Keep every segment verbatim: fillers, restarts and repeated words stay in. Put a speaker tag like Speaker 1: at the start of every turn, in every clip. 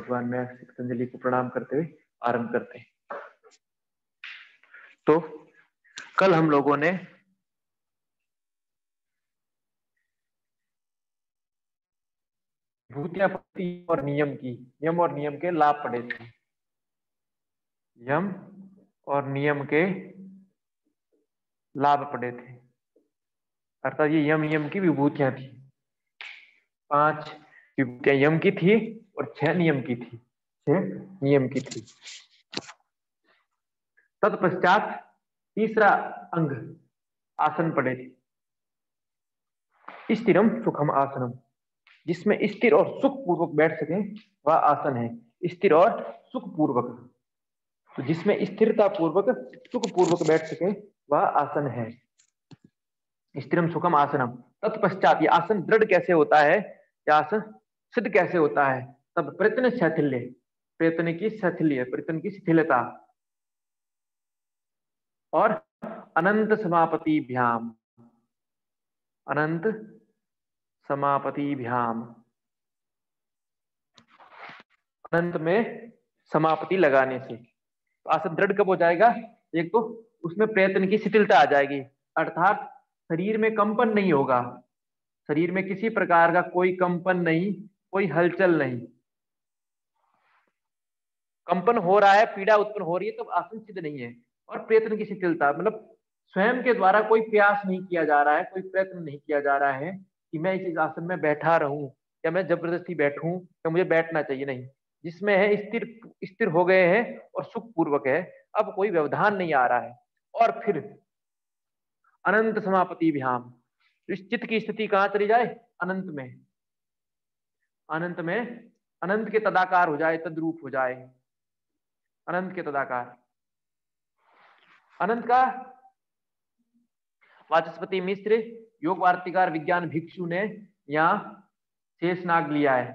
Speaker 1: भगवान में पतंजलि को प्रणाम करते हुए आरंभ करते हैं। तो कल हम लोगों ने भूत्यापत्ति और नियम की यम और नियम के लाभ पढ़े थे। यम और नियम के लाभ पढ़े थे, अर्थात ये यम नियम की विभूतियां थी। पांच विभूतियां यम की थी और छह नियम की थी छह नियम की थी। तत्पश्चात तीसरा अंग आसन पढ़े थे, स्थिरम सुखम आसनम, जिसमें स्थिर और सुख पूर्वक बैठ सके वह आसन है। स्थिर और सुख पूर्वक, तो जिसमें स्थिरता पूर्वक सुख पूर्वक बैठ सके वह आसन है। स्थिरम सुखम आसनम। तत्पश्चात ये आसन दृढ़ कैसे होता है, यह आसन सिद्ध कैसे होता है? तब प्रयत्न शैथिल्य, प्रयत्न की शैथिल्य, प्रयत्न की शिथिलता और अनंत समापति भ्याम, अनंत समापति भ्याम, अनंत में समापति लगाने से तो आसन दृढ़ कब हो जाएगा? एक तो उसमें प्रयत्न की शिथिलता आ जाएगी, अर्थात शरीर में कंपन नहीं होगा, शरीर में किसी प्रकार का कोई कंपन नहीं, कोई हलचल नहीं। कंपन हो रहा है, पीड़ा उत्पन्न हो रही है, तो आसन सिद्ध नहीं है। और प्रयत्न की शिथिलता मतलब स्वयं के द्वारा कोई प्रयास नहीं किया जा रहा है, कोई प्रयत्न नहीं किया जा रहा है कि मैं इस आसन में बैठा रहूं या मैं जबरदस्ती बैठूं या मुझे बैठना चाहिए, नहीं। जिसमें है स्थिर स्थिर हो गए हैं और सुख पूर्वक है, अब कोई व्यवधान नहीं आ रहा है। और फिर अनंत समापति भ्याम, इस चित्त की स्थिति कहां चली जाए? अनंत में, अनंत में अनंत के तदाकार हो जाए, तद्रूप हो जाए, अनंत के तदाकार। अनंत का वाचस्पति मिश्र योग वार्तिकार विज्ञान भिक्षु ने यहां शेषनाग लिया है,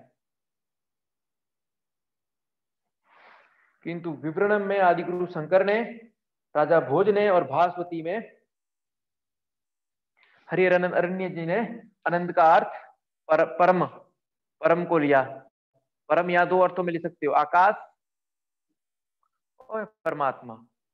Speaker 1: किंतु विवरणम में आदिगुरु शंकर ने, राजा भोज ने और भास्वती में हरिहरानंद अरण्य जी ने अनंत का अर्थ पर, परम परम को लिया। परम या दो अर्थों में ले सकते हो, आकाश और परमात्मा,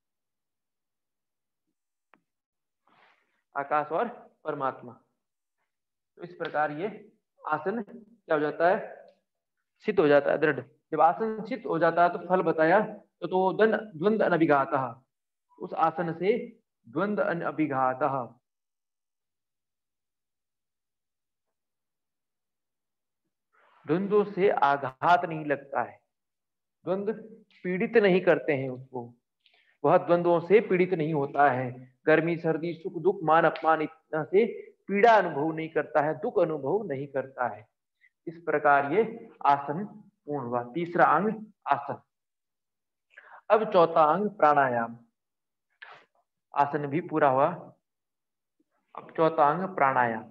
Speaker 1: आकाश और परमात्मा। तो इस प्रकार ये आसन क्या हो जाता है? सिद्ध हो जाता है, दृढ़। जब आसन सिद्ध हो जाता है तो फल बताया तो, तो द्वंद्व अनभिघातः, उस आसन से द्वंद्व अनभिघातः, द्वंद्वों से आघात नहीं लगता है, द्वंद्व पीड़ित नहीं करते हैं उसको, वह द्वंद्वों से पीड़ित नहीं होता है। गर्मी सर्दी सुख दुख मान अपमान इतना से पीड़ा अनुभव नहीं करता है, दुख अनुभव नहीं करता है। इस प्रकार ये आसन पूर्ण हुआ, तीसरा अंग आसन। अब चौथा अंग प्राणायाम, आसन भी पूरा हुआ, अब चौथा अंग प्राणायाम।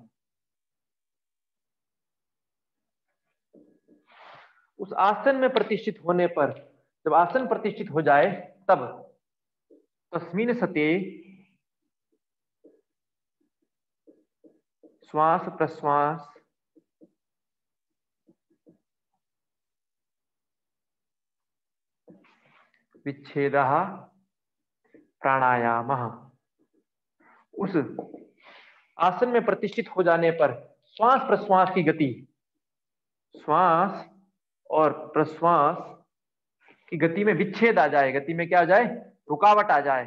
Speaker 1: उस आसन में प्रतिष्ठित होने पर, जब आसन प्रतिष्ठित हो जाए तब तस्मिन् सते श्वास प्रश्वास विच्छेदः प्राणायामः। उस आसन में प्रतिष्ठित हो जाने पर श्वास प्रश्वास की गति, श्वास और प्रश्वास की गति में विच्छेद आ जाए, गति में क्या आ जाए? रुकावट आ जाए,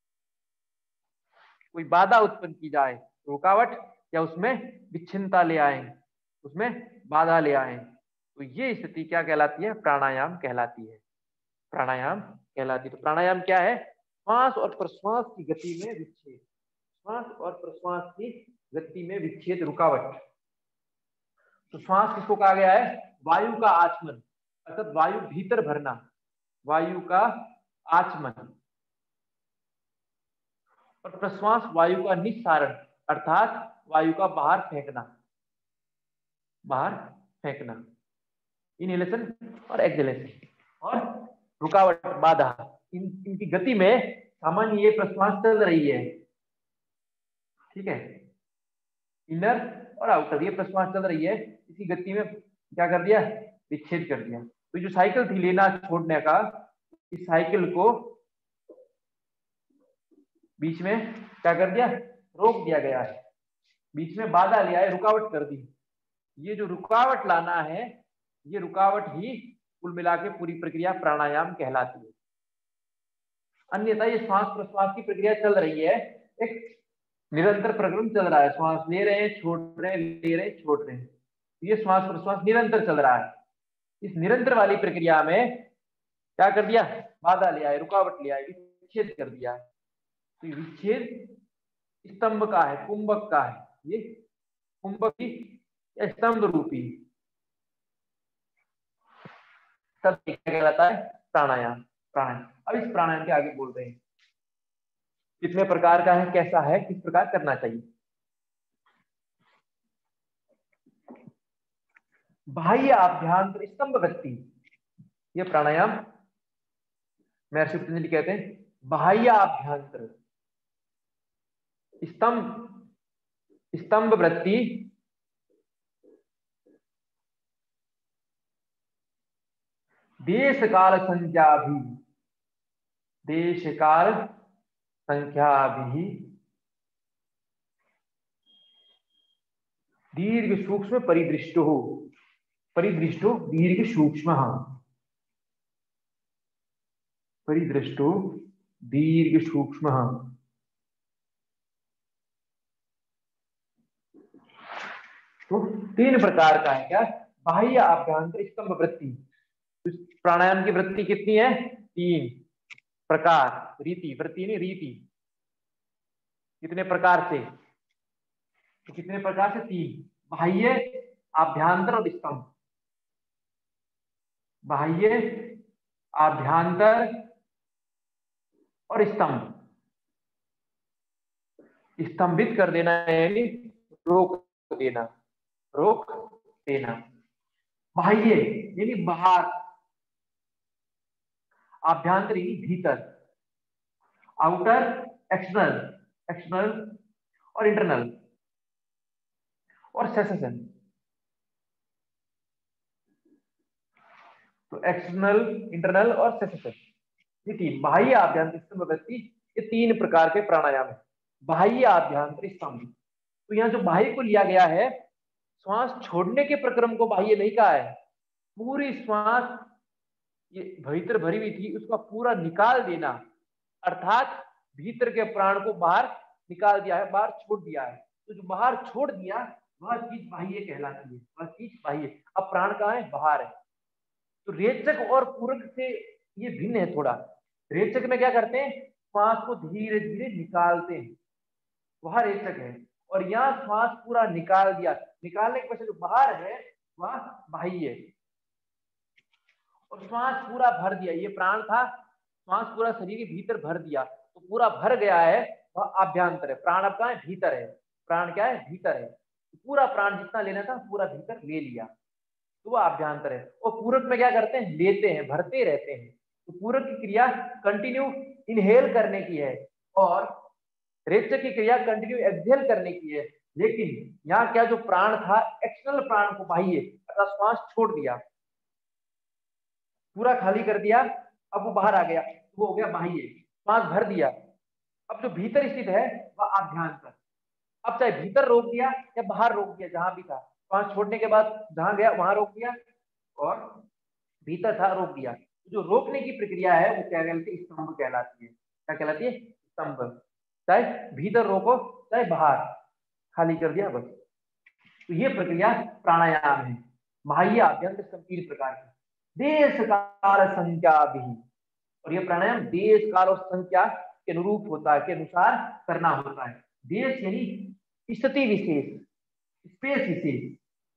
Speaker 1: कोई बाधा उत्पन्न की जाए, रुकावट या उसमें विच्छिन्नता ले आए, उसमें बाधा ले आए, तो ये स्थिति क्या कहलाती है? प्राणायाम कहलाती है, प्राणायाम कहलाती है। तो प्राणायाम क्या है? श्वास और प्रश्वास की गति में विच्छेद, श्वास और प्रश्वास की गति में विच्छेद, रुकावट। तो श्वास किसको कहा गया है? वायु का आचमन, अर्थात वायु भीतर भरना, वायु का आचमन। और प्रश्वास वायु का निस्सारण, अर्थात वायु का बाहर फेंकना, बाहर फेंकना, इनहेलेशन और एक्सहेलेशन। और रुकावट, बाधा, इन इनकी गति में सामान्य ये प्रश्वास चल रही है, ठीक है, इनर और आउटर ये प्रश्वास चल रही है, इसी गति में क्या कर दिया? विच्छेद कर दिया। तो जो साइकिल थी लेना छोड़ने का, इस साइकिल को बीच में क्या कर दिया, रोक दिया गया है, बीच में बाधा लिया है, रुकावट कर दी। ये जो रुकावट लाना है, ये रुकावट ही कुल मिला के पूरी प्रक्रिया प्राणायाम कहलाती है। अन्यथा ये श्वास प्रश्वास की प्रक्रिया चल रही है, एक निरंतर प्रक्रम चल रहा है, श्वास ले रहे हैं छोड़ रहे हैं, ले रहे हैं छोड़ रहे हैं, ये श्वास प्रश्वास निरंतर चल रहा है। इस निरंतर वाली प्रक्रिया में क्या कर दिया, बाधा लिया है, रुकावट लिया है, विच्छेद कर दिया है। तो ये विच्छेद स्तंभ का है, कुंभक का है, ये कुंभक की या स्तंभ रूपी तब क्या कहलाता है, प्राणायाम। प्राणायाम अब इस प्राणायाम के आगे बोल रहे हैं कितने प्रकार का है, कैसा है, किस प्रकार करना चाहिए। बाह्य आभ्यंतर स्तंभ वृत्ति, ये प्राणायाम महर्षि पतंजलि कहते हैं बाह्य आभ्यंतर स्तंभ स्तंभ वृत्ति देश काल संख्या भी देश काल संख्या भी दीर्घ सूक्ष्म परिदृष्टो परिदृष्टो दीर्घ सूक्ष्म परिदृष्टो दीर्घ सूक्ष्म। तो तीन प्रकार का है क्या, बाह्य आभ्यंतर स्तंभ वृत्ति। प्राणायाम की वृत्ति कितनी है, तीन प्रकार, रीति, वृत्ति नहीं रीति, कितने प्रकार से, तो कितने प्रकार से, तीन, बाह्य आभ्यंतर और स्तंभ, बाह्य आभ्यंतर और स्तंभ। स्तंभित कर देना यानी रोक देना, रोक देना। बाह्य यानी बाहर, आभ्यंतर यानी भीतर, आउटर एक्सटर्नल, एक्सटर्नल और इंटरनल, और सेसेशन। तो एक्सटर्नल, इंटरनल और सेसेशन, ये तीन बाह्य आभ्यंतर स्तंभ वृत्ति, ये तीन प्रकार के प्राणायाम है। बाह्य आभ्यंतर स्तंभ, तो यहाँ जो बाह्य को लिया गया है, श्वास छोड़ने के प्रक्रम को बाह्य नहीं कहा है, पूरी श्वास ये भीतर भरी हुई थी उसका पूरा निकाल देना, अर्थात भीतर के प्राण को बाहर निकाल दिया है, बाहर छोड़ दिया है। तो जो बाहर छोड़ दिया वह चीज बाह्य कहलाती है, वह चीज बाह्य। अब प्राण कहाँ है, बाहर है। तो रेचक और पूरक से ये भिन्न है थोड़ा। रेचक में क्या करते हैं, श्वास को धीरे धीरे निकालते हैं, वह रेचक है, और यहाँ श्वास पूरा निकाल दिया, निकालने के पश्चात जो बाहर है वह बाह्य है। और श्वास पूरा भर दिया, ये प्राण था, श्वास पूरा शरीर के भीतर भर दिया, तो पूरा भर गया है, वह आभ्यंतर है। प्राण अब कहाँ है, भीतर है, प्राण क्या है, भीतर है। तो पूरा प्राण जितना लेना था पूरा भीतर ले लिया, तो वह आभ्यंतर है। और पूरक में क्या करते हैं, लेते हैं, भरते रहते हैं। तो पूरक की क्रिया कंटिन्यू इनहेल करने की है, और रेचक की क्रिया कंटिन्यू एक्सहेल करने की है। लेकिन यहाँ क्या, जो प्राण था एक्सटर्नल प्राण को बाह्य अर्थात श्वास छोड़ दिया, पूरा खाली कर दिया, अब वो बाहर आ गया, वो हो गया बाह्य, श्वास भर दिया। अब जो भीतर स्थित है वह आभ्यंतर। अब चाहे भीतर रोक दिया या बाहर रोक दिया, जहां भी था, श्वास छोड़ने के बाद जहां गया वहां रोक दिया, और भीतर था रोक दिया। जो रोकने की प्रक्रिया है वो क्या कहलाती है, स्तंभ कहलाती है। क्या कहलाती है, स्तंभ। चाहे भीतर रोको चाहे बाहर, खाली कर दिया बस। तो ये प्रक्रिया प्राणायाम है। बाह्य आभ्यंतर स्तंभ तीन प्रकार की, देश काल संख्या भी, और ये प्राणायाम देश काल और संख्या के अनुरूप होता है, के अनुसार करना होता है। देश यानी स्थिति विशेष, स्पेस विशेष।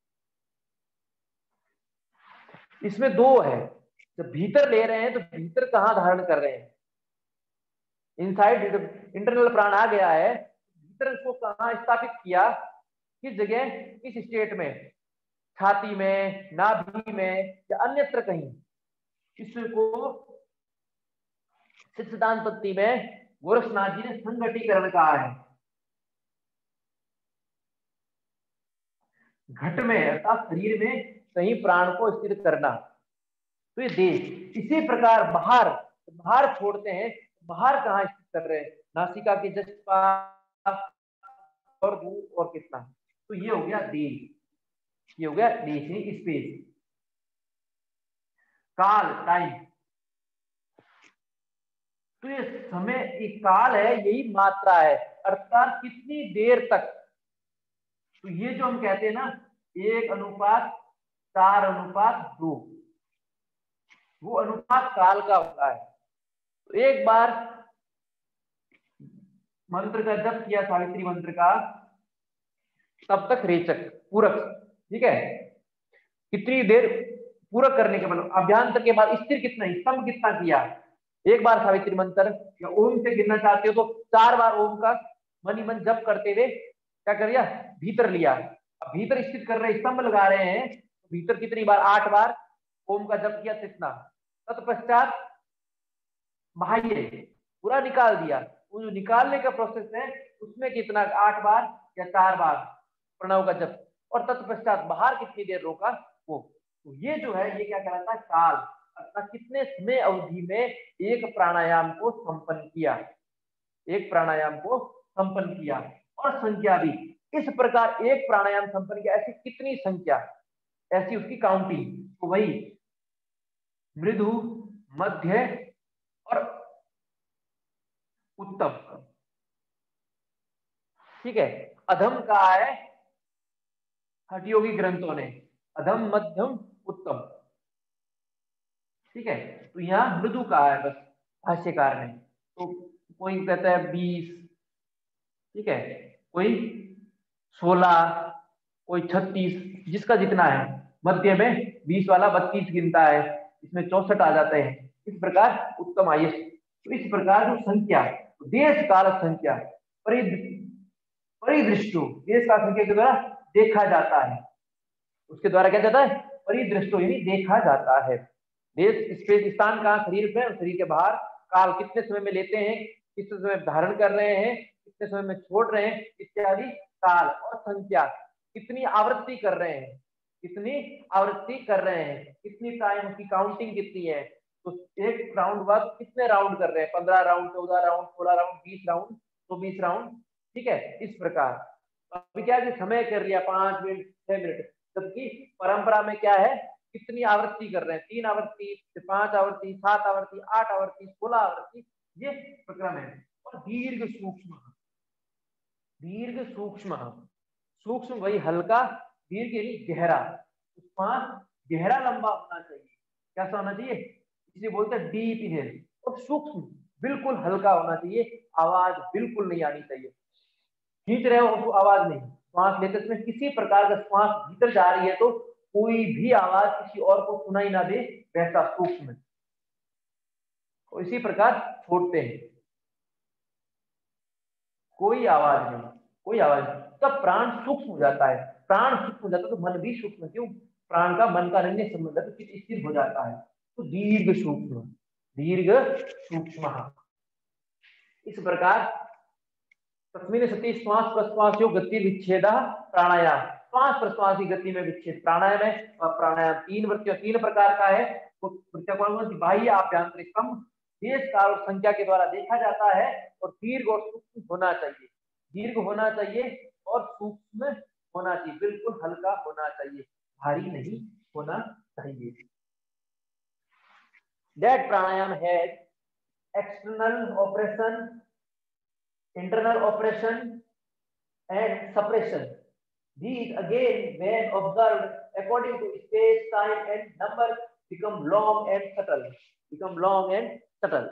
Speaker 1: इसमें दो है, जब भीतर ले रहे हैं तो भीतर कहाँ धारण कर रहे हैं, इनसाइड, इंटरनल प्राण आ गया है, भीतर इसको कहाँ स्थापित किया, किस जगह, किस स्टेट में, छाती में, नाभि में या अन्यत्र कहीं। इसको सिद्धांतपत्ति में गोरक्षनाथ जी ने संघटीकरण कहा है। घट में अर्थात शरीर में कहीं प्राण को स्थिर करना, तो ये देश। इसी प्रकार बाहर, बाहर छोड़ते हैं, बाहर कहाँ स्थित कर रहे हैं, नासिका के जस्ट पास और दूर और कितना, तो ये हो गया देश, ये हो गया देश है स्पेस। काल टाइम, तो ये समय एक काल है, यही मात्रा है, अर्थात कितनी देर तक। तो ये जो हम कहते हैं ना एक अनुपात चार अनुपात दो, वो अनुपात काल का होता है। तो एक बार मंत्र का जप किया, सावित्री मंत्र का, तब तक रेचक पूरक, ठीक है, कितनी देर पूरक करने के बाद अभ्यांतर के बाद स्थिर कितना, स्तंभ कितना किया। एक बार सावित्री मंत्र या ओम से गिनना चाहते हो तो चार बार ओम का मन ही मन जप करते हुए क्या कर लिया, भीतर लिया। अब भीतर स्थित कर रहे, स्तंभ लगा रहे हैं, तो भीतर कितनी बार, आठ बार ओम का जप किया कितना, तत्पश्चात बाह्य पूरा निकाल दिया। वो जो निकालने का प्रोसेस है उसमें कितना, आठ बार या चार बार प्रणव का जप, और तत्पश्चात बाहर कितनी देर रोका वो। तो ये जो है ये क्या कहलाता है, काल, अर्थात कितने समय अवधि में एक प्राणायाम को संपन्न किया, एक प्राणायाम को संपन्न किया। और संख्या भी इस प्रकार, एक प्राणायाम संपन्न किया, ऐसी कितनी संख्या, ऐसी उसकी काउंटिंग। तो वही मृदु, मध्य और उत्तम, ठीक है। अधम कहा है हठयोगी ग्रंथों ने, अधम मध्यम उत्तम, ठीक है। तो यहाँ मृदु कहा है बस भाष्यकार ने। तो कोई कहता है बीस, ठीक है, कोई सोलह, कोई छत्तीस, जिसका जितना है। मध्य में बीस वाला बत्तीस गिनता है, इसमें चौसठ आ जाते हैं। इस प्रकार उत्तम आयुष। तो इस प्रकार जो संख्या, देश काल संख्या, परिदृष्टो, देश काल संख्या के द्वारा देखा जाता है, उसके द्वारा क्या जाता है, परिदृष्टो यानी देखा जाता है। देश स्पेस, स्थान कहाँ, शरीर में, और शरीर के बाहर। काल कितने समय में लेते हैं, कितने समय धारण कर रहे हैं, कितने समय में छोड़ रहे हैं, इत्यादि काल। और संख्या कितनी आवृत्ति कर रहे हैं, कितनी आवृत्ति कर रहे हैं, कितनी टाइम की काउंटिंग कितनी है। तो एक राउंड बाद कितने राउंड कर रहे हैं, पंद्रह राउंड, चौदह राउंड, सोलह राउंड, बीस राउंड, तो बीस राउंड, ठीक है। इस प्रकार अभी क्या है, समय कर लिया पांच मिनट छह मिनट, जबकि परंपरा में क्या है, कितनी आवृत्ति कर रहे हैं, तीन आवृत्ति, पांच आवृत्ति, सात आवृत्ति, आठ आवृत्ति, सोलह आवृत्ति, ये प्रक्रम है। और दीर्घ सूक्ष्म, दीर्घ सूक्ष्म, सूक्ष्म वही हल्का, दीर्घ यानी गहरा, श्वास गहरा लंबा होना चाहिए। कैसा होना चाहिए, इसे बोलते हैं डीप इनहेल। और सूक्ष्म बिल्कुल हल्का होना चाहिए, आवाज बिल्कुल नहीं आनी चाहिए, खींच रहे हो तो आवाज नहीं, श्वास लेते समय किसी प्रकार का श्वास भीतर जा रही है तो कोई भी आवाज किसी और को सुनाई ना दे, वैसा सूक्ष्म। तो इसी प्रकार छोड़ते हैं, कोई आवाज नहीं, कोई आवाज नहीं, तब प्राण सूक्ष्म हो जाता है। प्राण सूक्ष्म हो जाता है तो मन भी सूक्ष्म, क्यों, प्राण का मन का अन्य संबंध है, तो चित्त स्थिर हो जाता है। तो दीर्घ सूक्ष्म, दीर्घ सूक्ष्म, इस प्रकार तस्मिन् सति श्वास प्रश्वास जो गति विच्छेद प्राणायाम, श्वास प्रश्वास की गति में विच्छेद प्राणायाम है। और प्राणायाम तीन वृत्तियों, तीन प्रकार का है। तो बाह्य आभ्यंतरिक स्तंभ, देश काल और संख्या के द्वारा देखा जाता है। और दीर्घ और सूक्ष्म होना चाहिए, दीर्घ होना चाहिए और सूक्ष्म होना चाहिए, बिल्कुल हल्का होना चाहिए, भारी नहीं होना चाहिए। That pranayam has external operation, internal operation and suppression. These again when observed according to space, time and number become long and subtle, become long and subtle.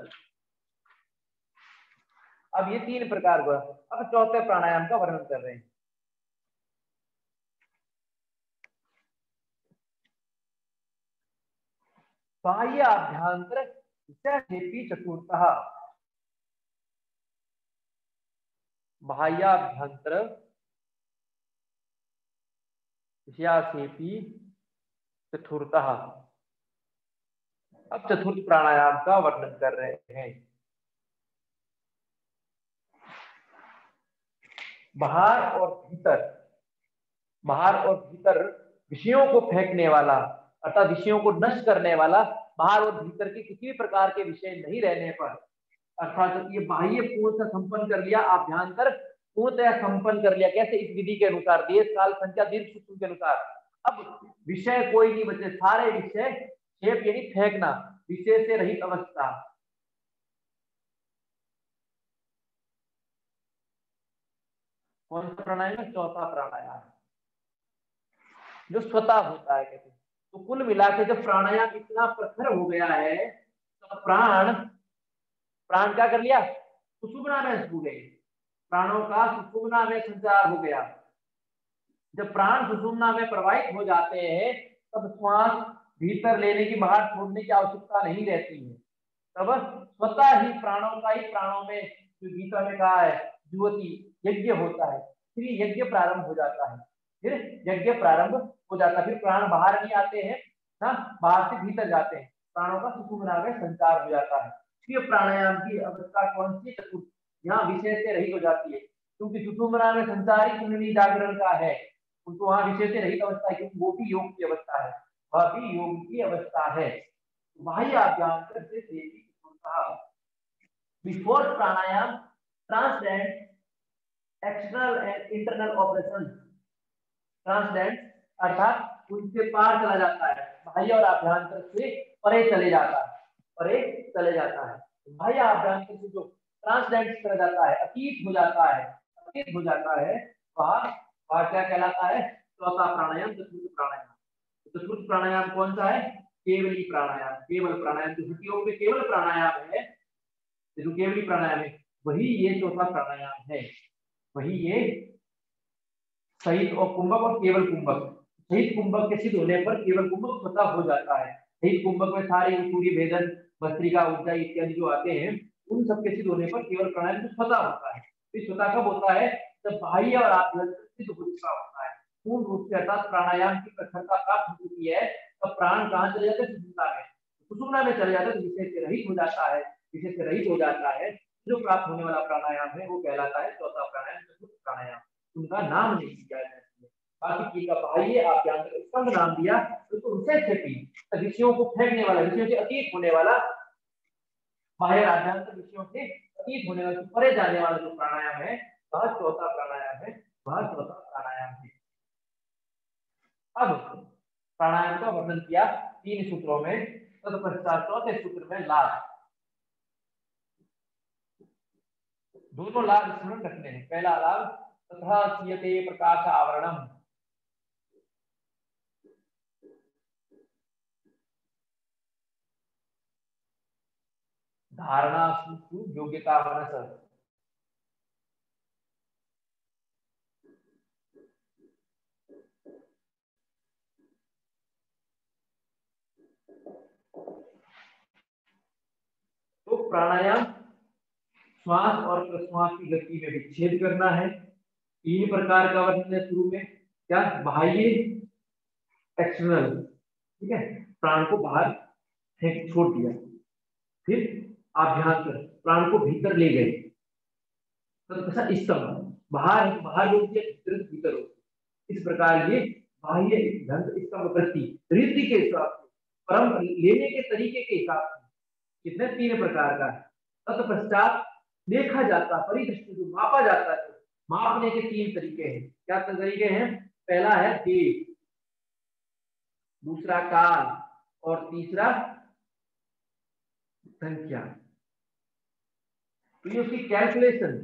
Speaker 1: अब ये तीन प्रकार हुआ। अब चौथे प्राणायाम का वर्णन कर रहे हैं। बाह्य आभ्यंतर चतुर्थः, बाह्याभ्यंतर चतुर्थः। अब चतुर्थ प्राणायाम का वर्णन कर रहे हैं। बाहर और भीतर, बाहर और भीतर विषयों को फेंकने वाला, अर्थात विषयों को नष्ट करने वाला बाहर और भीतर के किसी भी प्रकार के विषय नहीं रहने पर, अर्थात ये बाह्य पूर्णतः संपन्न कर लिया, आप ध्यान कर पूर्णतः संपन्न कर लिया। कैसे? इस विधि के अनुसार, देश काल संख्या दीर्घ सूत्र के अनुसार। अब विषय कोई नहीं बचे, सारे विषय क्षेप यानी फेंकना, विषय से रहित अवस्था। कौन सा प्राणायाम है? चौथा प्राणायाम, जो स्वतः होता है। कहते हैं तो कुल मिला के जब प्राणायाम इतना प्रखर हो गया है तो प्राण प्राण क्या कर लिया? सुषुम्ना में छू गए, प्राणों का सुषुम्ना में संचार हो गया। जब प्राण सुषुम्ना में प्रवाहित हो जाते हैं तब श्वास भीतर लेने की, बाहर छोड़ने की आवश्यकता नहीं रहती है। तब स्वतः ही प्राणों का ही प्राणों में, जो गीता में कहा है, जुवती यज्ञ होता है, फिर यज्ञ प्रारंभ हो जाता है, फिर यज्ञ प्रारंभ हो जाता है। फिर प्राण बाहर नहीं आते हैं ना, बाहर से भीतर जाते हैं, प्राणों का सुषुम्ना में संचार हो जाता है। फिर प्राणायाम की अवस्था कौन सी? चतुर्थ। यहाँ विषय से रहित हो जाती है, क्योंकि सुषुम्ना में संचार ही कुंडली जागरण का है, उनको वहां विषय से रहित अवस्था है, क्योंकि वो भी योग की अवस्था है, वह भी योग की अवस्था है। बाह्य अभ्यांतर से before pranayama transcendent external and internal operation, transcendent अर्थात उनसे पार चला जाता है, बाह्य और अभ्यांतर से परे चले जाता है, परे चले जाता है। बाह्य अभ्यांतर से जो ट्रांसडेंट चला जाता है, अतीत हो जाता है, अतीत हो जाता है, वह वह क्या कहलाता है? चौथा प्राणायाम, चतुर्थ प्राणायाम। चतुर्थ प्राणायाम कौन सा है? केवली प्राणायाम, केवल प्राणायाम। जो हृदयों में केवल प्राणायाम है, जो केवली प्राणायाम है, वही ये चौथा प्राणायाम है, वही ये सहित और कुंभक और केवल कुंभक। सहित कुंभक के सिद्ध होने पर केवल कुंभक स्वतः हो जाता है। सहित कुंभक में सारे सूर्य भेदन, भस्त्रिका, ऊर्जा इत्यादि जो आते हैं, उन सबके सिद्ध होने पर केवल प्राणायाम स्वतः होता है। इस स्वतः कब होता है? जब बाह्य और आभ्यंतर सिद्ध हो चुका होता है, पूर्ण रूप से, अर्थात प्राणायाम की प्रखरता प्राप्त हो चुकी है। तब प्राण कहाँ चले जाते हैं? सुषुम्ना में। सुषुम्ना में चले जाते हैं तो विषय से रहित हो जाता है, विषय से रहित हो जाता है। जो प्राप्त होने वाला प्राणायाम है वो कहलाता है चौथा प्राणायाम, चतुर्थ प्राणायाम। उनका नाम नहीं दिया है, बाकी की का बाह्य आभ्यंतर स्कंद नाम दिया, तो उनसे छेपी विषयों को फेंकने वाला, विषयों से अतीत होने वाला, बाह्य आभ्यंतर विषयों से अतीत होने वाला, परे जाने वाला जो प्राणायाम है वह चौथा प्राणायाम है, वह चौथा प्राणायाम है। अब प्राणायाम का वर्णन किया तीन सूत्रों में, तत्पश्चात चौथे सूत्र में लाभ, दोनों लाभ स्मरण रखने हैं। पहला लाभ तथा सीयते प्रकाश आवरणम, धारणा योग्यता मनस, तो प्राणायाम श्वास और प्रश्वास की गति में विच्छेद करना है। तीन प्रकार का वर्णन है शुरू में, क्या? बाह्य, एक्सटर्नल, ठीक है, प्राण को बाहर फेंक छोड़ दिया। फिर आभ्यंतर, प्राण को भीतर ले गए, तो स्तंभ, बाहर बाहर बोल दिया, भीतर भीतर हो। इस प्रकार ये बाह्य ढंग, स्तंभ वृत्ति, रीति के हिसाब से, परम लेने के तरीके के हिसाब से कितने तीन प्रकार का है। तत्पश्चात देखा जाता, परिदृष्टि जो मापा जाता है, मापने के तीन तरीके हैं। क्या तरीके हैं? पहला है देश, दूसरा काल और तीसरा संख्या। तो ये उसकी कैलकुलेशन,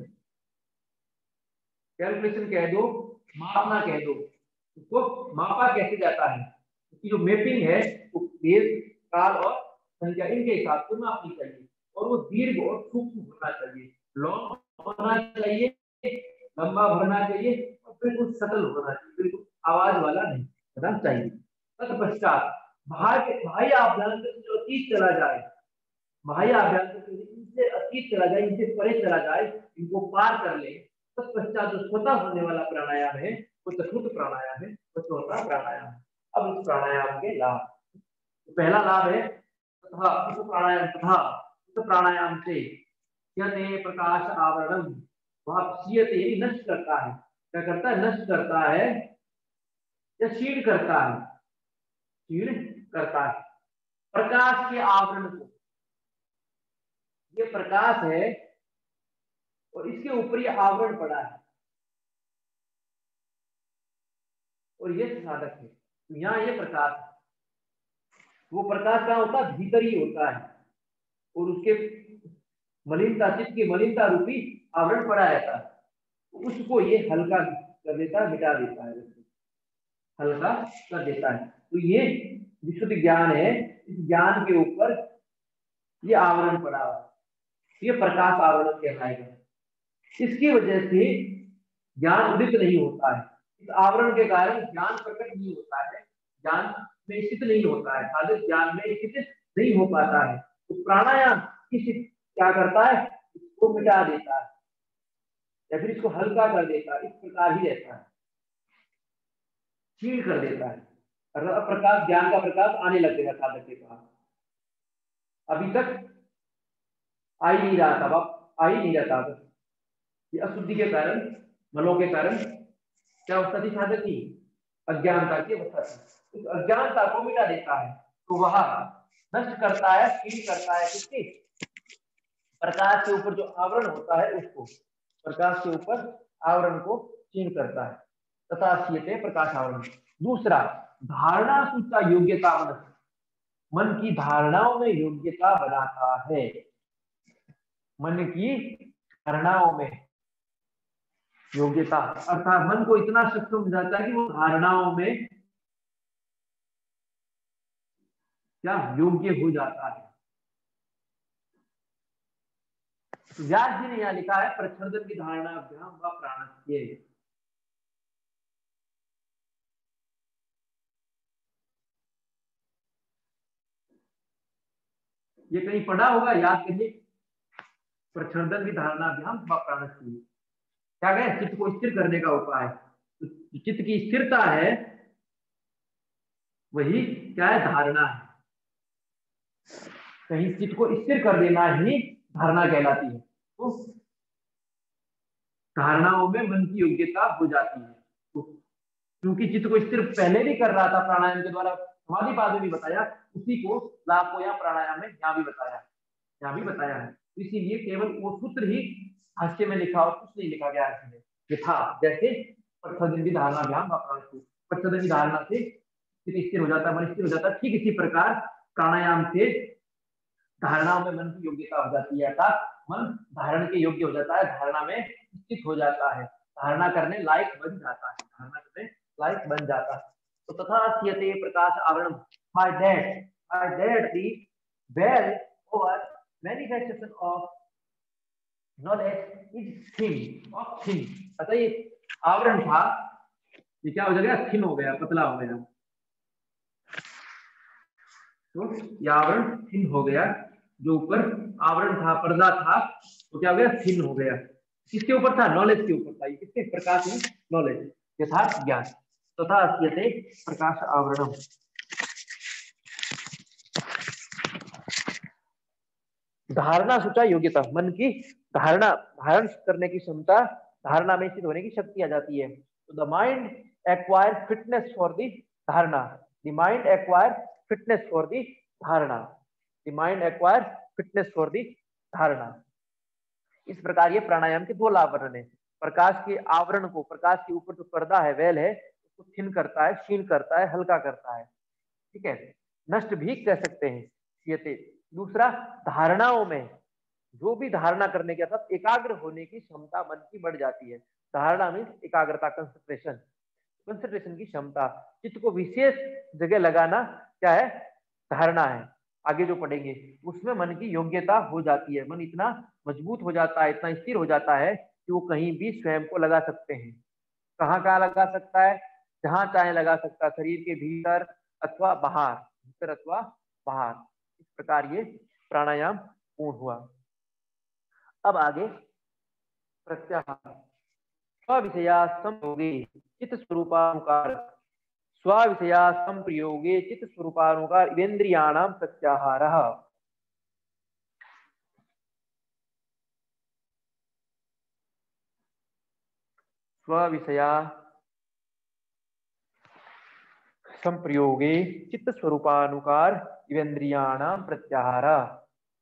Speaker 1: कैलकुलेशन कह दो, मापना कह दो, उसको मापा कैसे जाता है, उसकी जो मैपिंग है वो देश, काल और संख्या इनके हिसाब से मापनी चाहिए। और वो दीर्घ और सूक्ष्म होना चाहिए, लॉन्ग होना चाहिए, लंबा भरना चाहिए, और बिल्कुल सटल होना चाहिए, बिल्कुल आवाज वाला नहीं होना चाहिए। तत्पश्चात बाह्य बाह्य आभ्यंतर से जो अतीत चला जाए, बाह्य आभ्यंतर से इनसे अतीत चला जाए, इनसे परे चला जाए, इनको पार कर ले, तत्पश्चात जो स्वतः होने वाला प्राणायाम है वो चतुर्थ प्राणायाम है, वो चौथा प्राणायाम है। अब इस प्राणायाम के लाभ, तो पहला लाभ है तथा इस प्राणायाम, तथा इस प्राणायाम से यते प्रकाश आवरणम, वह सीयते नष्ट करता है। क्या करता है? नष्ट करता है या क्षीण करता है, क्षीण करता है। प्रकाश के आवरण को, ये प्रकाश है और इसके ऊपर ये आवरण पड़ा है और ये साधक है। तो यहाँ ये प्रकाश है, वो प्रकाश कहाँ होता है? भीतर ही होता है और उसके मलिनता, चित्त की मलिनता रूपी आवरण पड़ा रहता है, उसको ये हल्का कर देता है, मिटा देता है, हल्का कर देता है। तो ये विशुद्ध ज्ञान है, इस ज्ञान के ऊपर ये आवरण पड़ा हुआ, ये प्रकाश आवरण कहलाएगा। इसकी वजह से ज्ञान उदित नहीं होता है, इस आवरण के कारण ज्ञान प्रकट नहीं होता है, ज्ञान में स्थित नहीं होता है, साधक ज्ञान में स्थित नहीं हो पाता है। तो प्राणायाम इस क्या करता है? इसको मिटा देता है या फिर इसको हल्का कर देता है, इस प्रकार ही रहता है, क्षीण कर देता है। प्रकाश, ज्ञान का प्रकाश आने लगेगा साधक के पास। अभी तक आ ही नहीं रहा था, आ ही नहीं रहा था, ये अशुद्धि के कारण, मलों के कारण क्या अवस्था थी साधक की? अज्ञानता की अवस्था थी। उस अज्ञानता को मिटा देता है, तो वह नष्ट करता है, क्षीण करता है किसकी? प्रकाश के ऊपर जो आवरण होता है उसको, प्रकाश के ऊपर आवरण को क्षीण करता है। तथा सीयते प्रकाश आवरण। दूसरा, धारणा सूचा योग्यता मन, मन की धारणाओं में योग्यता बनाता है, मन की धारणाओं में योग्यता, अर्थात मन को इतना सक्षम हो जाता है कि वो धारणाओं में क्या योग्य हो जाता है। व्यास जी ने यहां लिखा है प्रच्छन्न की धारणा अभ्याम व प्राणस्य। ये कहीं पढ़ा होगा, याद करिए, प्रच्छन्न की धारणा अभ्याम व प्राणस्य क्या कहे? चित्त को स्थिर करने का उपाय। तो चित्त की स्थिरता है वही क्या है? धारणा है। कहीं चित्त को स्थिर कर देना ही धारणा कहलाती है। तो धारणाओं में मन की योग्यता हो जाती है। तो क्योंकि चित्त को स्थिर पहले भी कर रहा था प्राणायाम के द्वारा, समाधि बाद में भी बताया, उसी को लाभ को या प्राणायाम में यहाँ भी बताया, यहाँ भी बताया है। इसीलिए केवल वो सूत्र ही भाष्य में लिखा और कुछ नहीं लिखा गया है। ये था जैसे प्रच्छन्न की धारणा ध्यान, प्रच्छन्न की धारणा से स्थिर हो जाता है, मन स्थिर हो जाता है, ठीक इसी प्रकार प्राणायाम से धारणाओं में मन की योग्यता हो जाती है, अर्थात मन धारण के योग्य हो जाता है, धारणा में स्थित हो जाता है, धारणा करने लायक बन जाता है, धारणा करने लायक बन जाता है। तो तथा सीयते प्रकाश आवरण, by that by that the veil over manifestation of knowledge is thin of thin. अतः ये आवरण था, ये क्या हो जाएगा? थिन हो गया, पतला हो गया। तो ये आवरण थिन हो गया, जो ऊपर आवरण था, पर्दा था, तो क्या हो गया? थिन हो गया। किसके ऊपर था? नॉलेज के ऊपर था। ये किसके? प्रकाश में नॉलेज, यथार्थ ज्ञान। तथा सीयते प्रकाश आवरणम। धारणा सूचा योग्यता, मन की धारणा, धारण करने की क्षमता, धारणा में स्थित होने की शक्ति आ जाती है। तो the mind acquire fitness for the dharana, the mind acquire fitness for the dharana, the mind acquire fitness for the dharana. इस प्रकार ये प्राणायाम के दो लाभ वर्णन है। प्रकाश के आवरण को, प्रकाश के ऊपर जो पर्दा है, वेल है, उसको थिन करता है, क्षीण करता है, हल्का करता है, ठीक है, नष्ट भी कह सकते हैं सीयते। दूसरा, धारणाओं में, जो भी धारणा करने के साथ एकाग्र होने की क्षमता मन की बढ़ जाती है। धारणा में एकाग्रता, कंसंट्रेशन, कंसंट्रेशन की क्षमता, चित्त को विशेष जगह लगाना क्या है? धारणा है। आगे जो पढ़ेंगे उसमें मन की योग्यता हो जाती है, मन इतना मजबूत हो जाता है, इतना स्थिर हो जाता है कि वो कहीं भी स्वयं को लगा सकते हैं। कहाँ कहाँ लगा सकता है? जहां चाहे लगा सकता है, शरीर के भीतर अथवा बाहर, भीतर अथवा बाहर। इस प्रकार ये प्राणायाम पूर्ण हुआ। अब आगे प्रत्याहार। स्विषया संप्रयोगे चित्त स्वरूपानुकार, स्विषया संप्रयोगे चित्त स्वरूपानुकार इवेन्द्रियाणाम प्रत्याहारः। स्विषया संप्रयोगे चित्त स्वरूपानुकार इवेन्द्रियाणाम प्रत्याहार।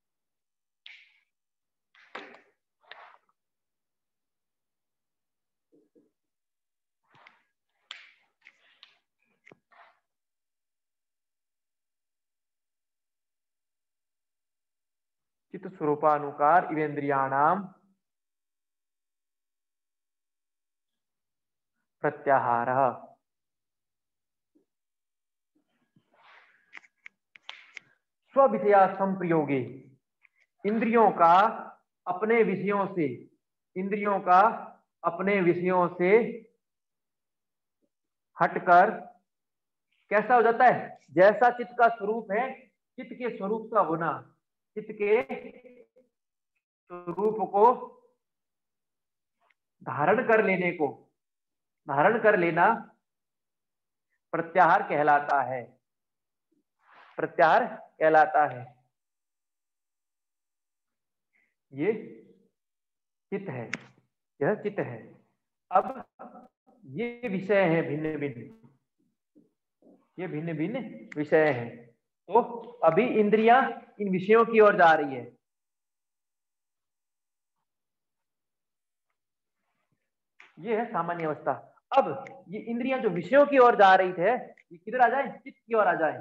Speaker 1: चित्त स्वरूपानुकार इवेन्द्रियाणाम प्रत्याहार। स्वविषया संप्रयोगे, इंद्रियों का अपने विषयों से इंद्रियों का अपने विषयों से हटकर कैसा हो जाता है? जैसा चित्त का स्वरूप है, चित्त के स्वरूप का होना, चित्त के स्वरूप को धारण कर लेने को धारण कर लेना प्रत्याहार कहलाता है। प्रत्याहार कहलाता है। ये चित्त है, यह चित्त है। अब ये विषय है भिन्न भिन्न, ये भिन्न भिन्न विषय हैं। तो अभी इंद्रियां इन विषयों की ओर जा रही है। ये है सामान्य अवस्था। अब ये इंद्रियां जो विषयों की ओर जा रही थे, ये किधर आ जाए? चित्त की ओर आ जाए।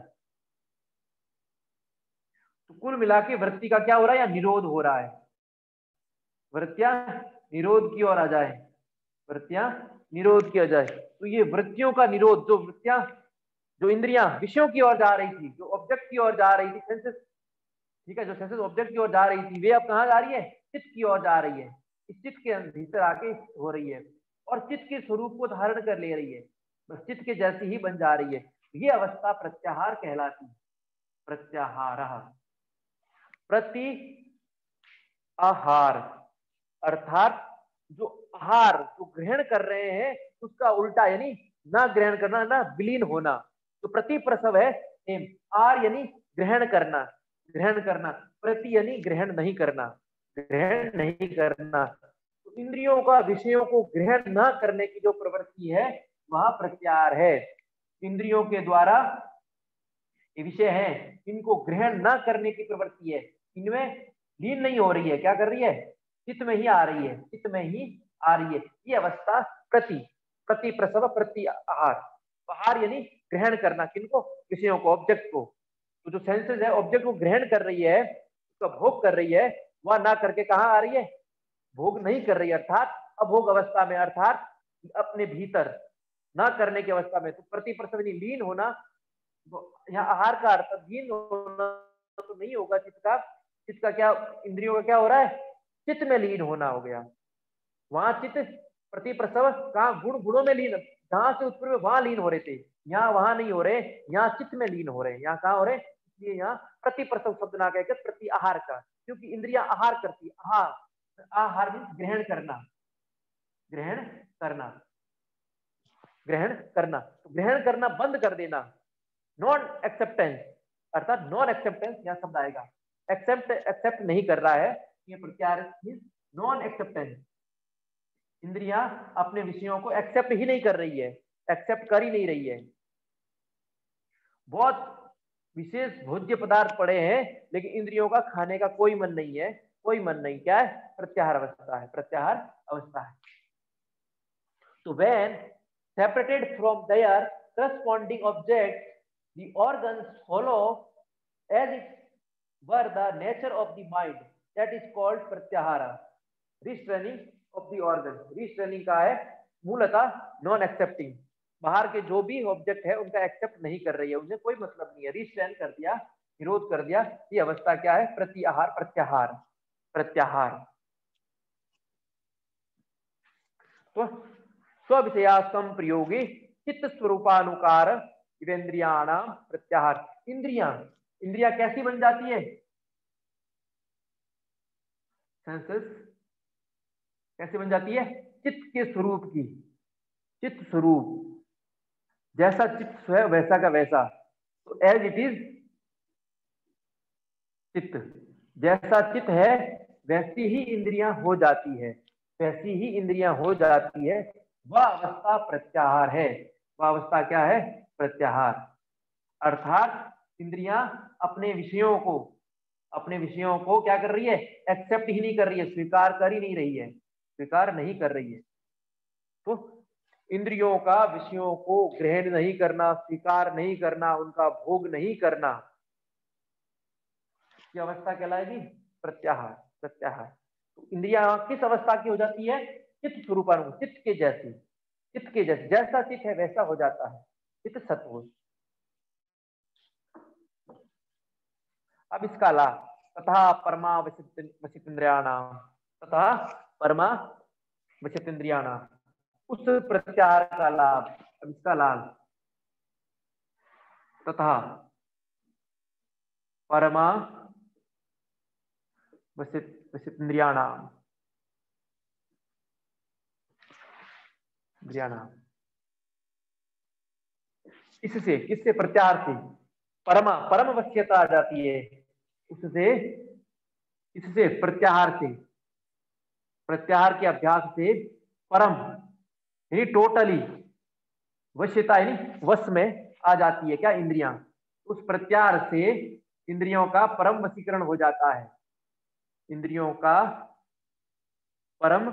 Speaker 1: तो कुल मिला के वृत्ति का क्या हो रहा है? या निरोध हो रहा है। वृत्तियां निरोध की ओर आ जाए, वृत्तियां निरोध की ओर जाए। तो ये वृत्तियों का निरोध, जो वृत्तियां जो इंद्रियां विषयों की ओर जा रही थी, जो ऑब्जेक्ट की ओर जा रही थी, सेंसेस, ठीक है, जो सेंसेस ऑब्जेक्ट की ओर जा रही थी, वे अब कहां जा रही है? चित्त की ओर जा रही है। इस चित्त के भीतर आके हो रही है और चित्त के स्वरूप को धारण कर ले रही है, बस चित्त के जैसी ही बन जा रही है। ये अवस्था प्रत्याहार कहलाती है। प्रत्याहार, प्रति आहार, अर्थात जो आहार जो ग्रहण कर रहे हैं उसका उल्टा, यानी ना ग्रहण करना, ना विलीन होना। तो प्रति प्रसव है एम, आर यानी ग्रहण करना, ग्रहण करना, प्रति यानी ग्रहण नहीं करना, ग्रहण नहीं करना। तो इंद्रियों का विषयों को ग्रहण ना करने की जो प्रवृत्ति है वह प्रत्याहार है। इंद्रियों के द्वारा ये विषय है, इनको ग्रहण ना करने की प्रवृत्ति है, इनमें लीन नहीं हो रही है। क्या कर रही है? चित्त में ही आ रही है, चित्त में ही आ रही है। ये अवस्था प्रति प्रति प्रसव प्रति आहार। आहार यानी ग्रहण करना, किनको? विषयों को, ऑब्जेक्ट को। तो जो सेंसेस है ऑब्जेक्ट को ग्रहण कर रही है, उसका भोग कर रही है, वह ना करके कहाँ आ रही है? भोग नहीं कर रही है, अर्थात अभोग अवस्था में, अर्थात अपने भीतर ना करने की अवस्था में। तो प्रति प्रसव यानी लीन होना। यहाँ आहार का अर्थ लीन होना तो नहीं होगा चित्त का। चित्त का क्या, इंद्रियों का क्या हो रहा है? चित्त में लीन होना हो गया। वहां चित्त प्रति प्रसव कहा? गुण गुणों में लीन, जहां से उत्पन्न वहां लीन हो रहे थे, यहाँ वहां नहीं हो रहे, यहाँ चित्त में लीन हो रहे हैं। यहाँ कहाँ हो रहे? इसलिए यहाँ प्रति प्रसव शब्द ना कहकर प्रति आहार का, क्योंकि इंद्रिया आहार करती। आहार, आहार मीन्स ग्रहण करना, ग्रहण करना, ग्रहण करना। तो ग्रहण करना बंद कर देना, नॉन एक्सेप्टेंस, अर्थात नॉन एक्सेप्टेंस यहाँ शब्द आएगा। एक्सेप्ट, एक्सेप्ट नहीं कर रहा है, ये प्रत्याहार मींस नॉन एक्सेप्टेंस। इंद्रियां अपने विषयों को एक्सेप्ट ही नहीं कर रही है, एक्सेप्ट कर ही नहीं रही है। बहुत विशेष भोज्य पदार्थ पड़े हैं, लेकिन इंद्रियों का खाने का कोई मन नहीं है, कोई मन नहीं। क्या है? प्रत्याहार अवस्था है, प्रत्याहार अवस्था है। तो when separated from their corresponding objects, the organs follow as it were the nature of the mind, that is called pratyahara, restraining of the organ। restraining का है मूलतः नॉन एक्सेप्टिंग, बाहर के जो भी ऑब्जेक्ट है उनका एक्सेप्ट नहीं कर रही है, उन्हें कोई मतलब नहीं है, रिस्ट्रेन कर दिया, विरोध कर दिया। ये अवस्था क्या है? प्रत्याहार, प्रत्याहार, प्रत्याहार। तो स्विषया संप्रयोगे चित्त स्वरूपानुकार इवेन्द्रियाणाम प्रत्याहार। इंद्रियां, इंद्रियां कैसी बन जाती है? सेंसेस कैसे बन जाती है? चित्त के स्वरूप की, चित्त स्वरूप, जैसा चित्त है वैसा का वैसा। तो एज इट इज चित्त, जैसा चित्त है वैसी ही इंद्रियां हो जाती है, वैसी ही इंद्रियां हो जाती है। वह अवस्था प्रत्याहार है। वह अवस्था क्या है? प्रत्याहार। अर्थात इंद्रियां अपने विषयों को अपने विषयों को क्या कर रही है, एक्सेप्ट ही नहीं कर रही है, स्वीकार कर ही नहीं रही है, स्वीकार नहीं कर रही है। तो इंद्रियों का विषयों को ग्रहण नहीं करना, स्वीकार नहीं करना, उनका भोग नहीं करना, की अवस्था कहलाएगी प्रत्याहार। प्रत्याहार तो इंद्रियां किस अवस्था की हो जाती है, चित्त स्वरूपानु, चित्त के जैसी, चित्त के जैसे, जैसा चित्त है वैसा हो जाता है, चित्त सत्व। अब इसका लाभ, तथा परमा वशित इंद्रियाणाम, तथा परमा वशित इंद्रियाणाम, उस प्रत्याहार का लाभ। अब इसका लाभ, तथा परमा वशित वशित इंद्रियाणाम, इंद्रियाणाम, इससे, किससे, प्रत्याहार से परमा, परम वश्यता आ जाती है, उससे, इससे प्रत्याहार से, प्रत्याहार के अभ्यास से परम यानी टोटली, वश्यता यानी वश में आ जाती है क्या, इंद्रियां। उस प्रत्याहार से इंद्रियों का परम वशीकरण हो जाता है, इंद्रियों का परम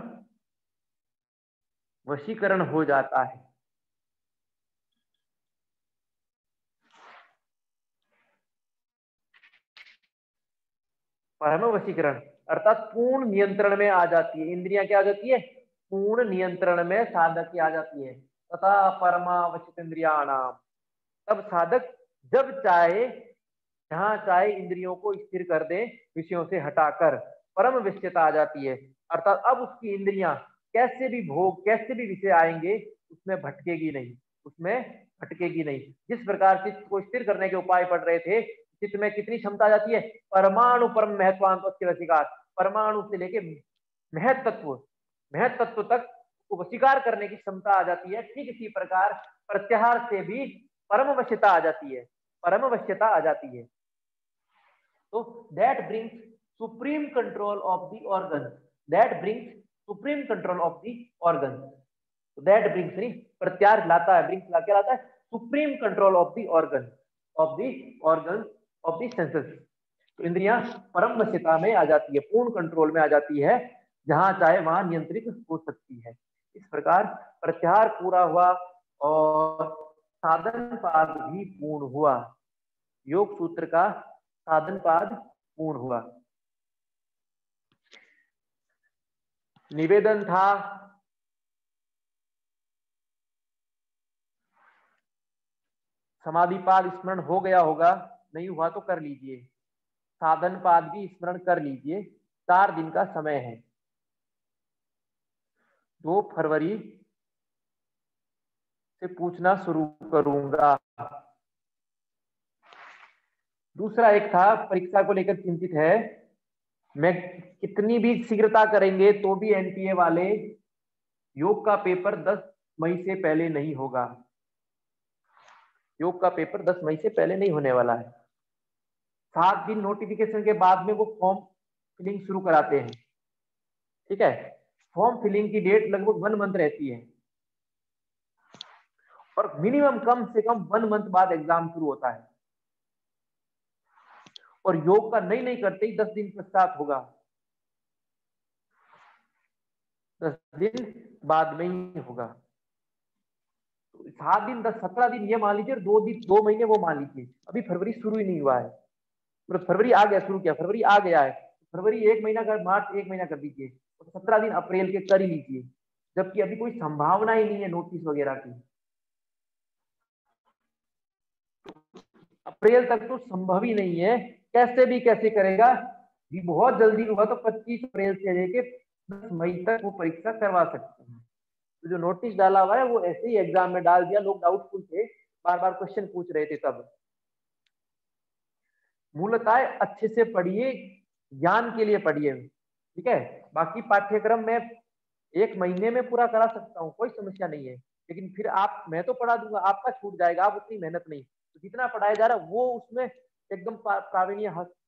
Speaker 1: वशीकरण हो जाता है। परम वशीकरण अर्थात पूर्ण नियंत्रण में आ जाती है, इंद्रियां क्या आ जाती है, पूर्ण नियंत्रण में साधक की आ जाती है। तथा परमा वशित इंद्रियाणाम, तब साधक जब चाहे, जहां चाहे इंद्रियों को स्थिर कर दे, विषयों से हटाकर परम वश्यता आ जाती है। अर्थात अब उसकी इंद्रियां कैसे भी भोग, कैसे भी विषय आएंगे, उसमें भटकेगी नहीं, उसमें भटकेगी नहीं। जिस प्रकार चित्त को स्थिर करने के उपाय पढ़ रहे थे, चित्त में कितनी क्षमता आ जाती है, परमाणु परम महत्वांत वशीकार, परमाणु से लेके महत्त्व, महत्त्व तक वशीकार करने की क्षमता आ जाती है। ठीक इसी प्रकार प्रत्याहार से भी परम वश्यता आ जाती है, परम वश्यता आ जाती है। तो that brings supreme control of the organ, that brings supreme control of the organ. That brings नहीं, प्रत्याहार लाता है, ब्रिंग्स ला क्या लाता है, supreme control of the organ, of the organ of the senses. तो इंद्रियां परम वश्यता में आ जाती है, पूर्ण कंट्रोल में आ जाती है, जहां चाहे वहां नियंत्रित हो सकती है। इस प्रकार प्रत्याहार पूरा हुआ और साधन पाद भी पूर्ण हुआ, योग सूत्र का साधन पाद पूर्ण हुआ। निवेदन था समाधि पाद स्मरण हो गया होगा, नहीं हुआ तो कर लीजिए, साधन पाद भी स्मरण कर लीजिए। चार दिन का समय है, दो फरवरी से पूछना शुरू करूंगा। दूसरा एक था, परीक्षा को लेकर चिंतित है, मैं कितनी भी शीघ्रता करेंगे तो भी एनटीए वाले योग का पेपर दस मई से पहले नहीं होगा, योग का पेपर दस मई से पहले नहीं होने वाला है। सात दिन नोटिफिकेशन के बाद में वो फॉर्म फिलिंग शुरू कराते हैं, ठीक है। फॉर्म फिलिंग की डेट लगभग वन मंथ रहती है और मिनिमम कम से कम वन मंथ बाद एग्जाम शुरू होता है, और योग का नहीं नहीं करते ही दस दिन पश्चात होगा, दस दिन बाद में ही होगा। तो सात दिन, दस, सत्रह दिन ये मान लीजिए, दो दिन, दो महीने वो मान लीजिए, अभी फरवरी शुरू ही नहीं हुआ है, मतलब फरवरी आ गया, शुरू किया, फरवरी आ गया है, फरवरी एक महीना कर, मार्च एक महीना कर दीजिए, और सत्रह दिन अप्रैल के कर ही लीजिए, जबकि अभी कोई संभावना ही नहीं है नोटिस वगैरह की। अप्रैल तक तो संभव ही नहीं है, कैसे भी कैसे करेगा, भी बहुत जल्दी हुआ तो पच्चीस अप्रैल से लेके दस मई तक वो परीक्षा करवा सकते हैं। तो जो नोटिस डाला हुआ है वो ऐसे ही एग्जाम में डाल दिया, लोग डाउटफुल थे, बार बार क्वेश्चन पूछ रहे थे। तब मूलतः अच्छे से पढ़िए, ज्ञान के लिए पढ़िए, ठीक है। बाकी पाठ्यक्रम में एक महीने में पूरा करा सकता हूँ, कोई समस्या नहीं है, लेकिन फिर आप, मैं तो पढ़ा दूंगा, आपका छूट जाएगा, आप उतनी मेहनत नहीं, तो जितना पढ़ाया जा रहा है वो उसमें एकदम प्रावीण्य